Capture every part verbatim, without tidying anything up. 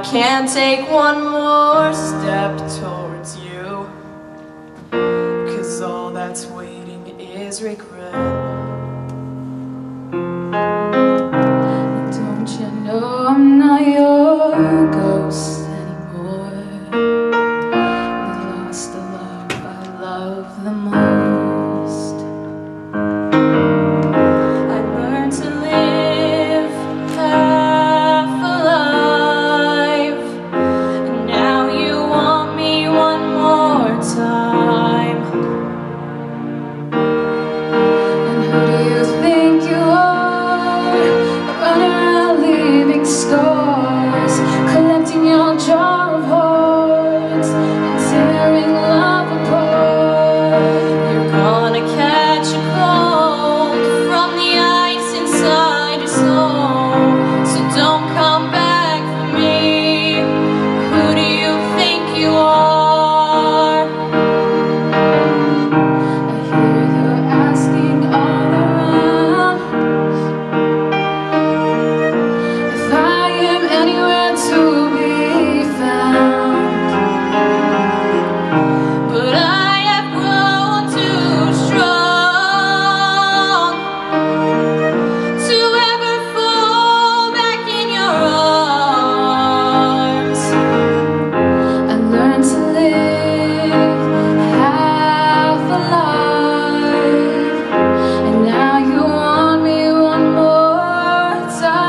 can't take one more step towards you, 'cause all that's waiting is regret. Don't you know I'm not your ghost anymore? We lost the love I love the most. I learned to live half alive, and now you want me one more time. And who do you think you are, running around leaving scars, collecting your jar of hearts and tearing love apart? You're gonna catch a cold from the ice inside your soul, so don't come back for me. Who do you think you are? I hear you're asking all around if I am anywhere to be found, But I have grown too strong to ever fall back in your arms. I learned to live half alive, and now you want me one more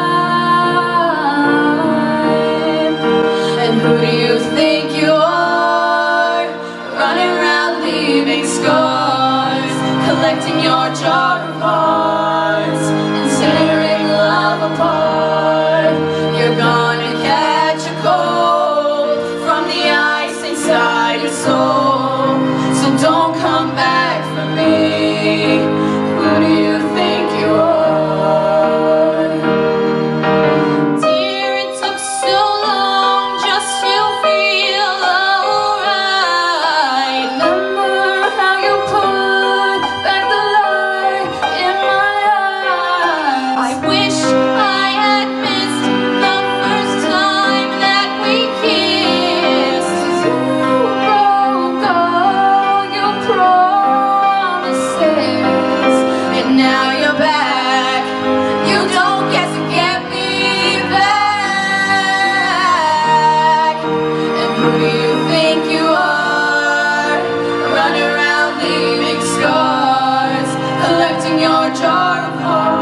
time. And who do you think you are, running around leaving scars, collecting your jar of hearts and tearing love apart? You're gonna catch a cold from the ice inside your soul, so don't come back for me. Who do you think you are? Dear, it took so long just to feel alright. Remember how you put back the light in my eyes? I wish I had missed the first time that we kissed. You broke all your promises, And now you're back. You don't get to get me back. And who do you think you are, running around leaving scars, collecting your jar of hearts?